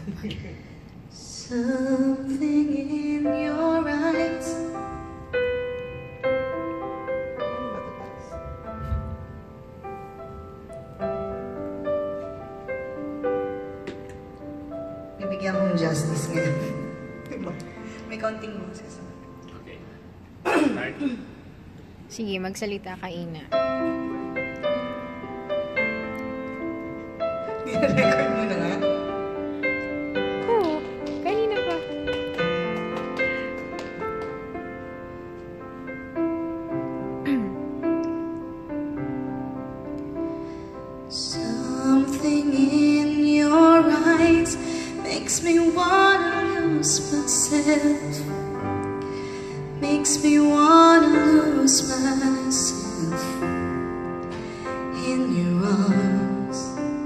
Something in your eyes. Bibigyan kong justice ngayon. May counting boses. Okay. Start. Sige, magsalita ka, Ina. I-record mo na nga. Oo, kanina pa. Something in your eyes makes me wanna lose myself. Makes me wanna lose myself in your arms.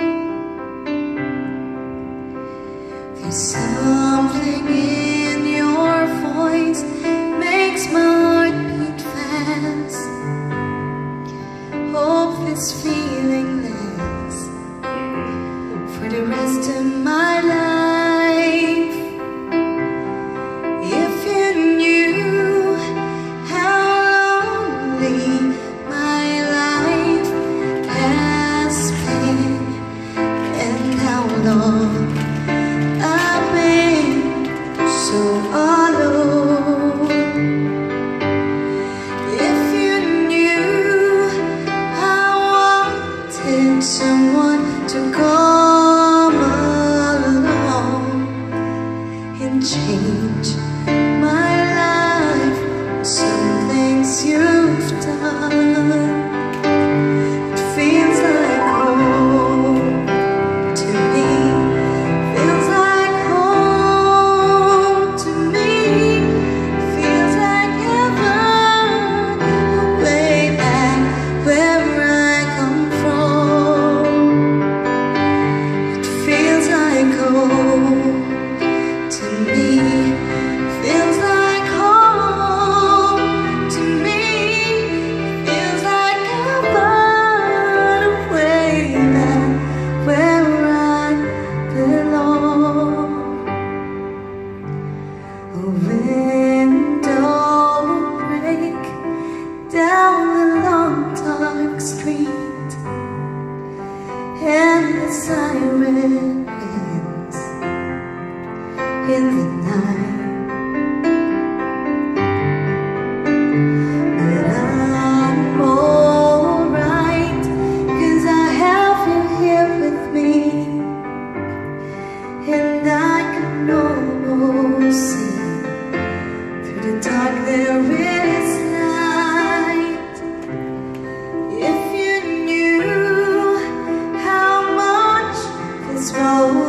There's something in your voice makes my heart beat fast. Hope this feeling lasts for the rest of my life. If you knew how lonely my life has been and how long I've been so alone. If you knew how I wanted someone to come along and change my life, some things you've done. It feels like home to me. Feels like home to me. Feels like heaven, way back where I come from. It feels like home to me. Feels like home to me. Feels like heaven, way back where I belong. A window break down the long dark street, and the siren winds in the night. But I'm alright, 'cause I have you here with me, and I can almost see through the dark there is light. If you knew how much this world